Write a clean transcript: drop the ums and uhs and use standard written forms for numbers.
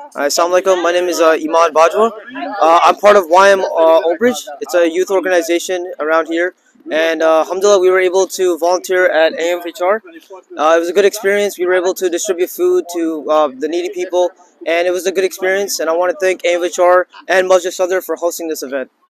Assalamu alaikum. My name is Imaan Bajwa. I'm part of YM Old Bridge. It's a youth organization around here. And alhamdulillah, we were able to volunteer at AMHR. It was a good experience. We were able to distribute food to the needy people. And it was a good experience. And I want to thank AMHR and MasjidSadar for hosting this event.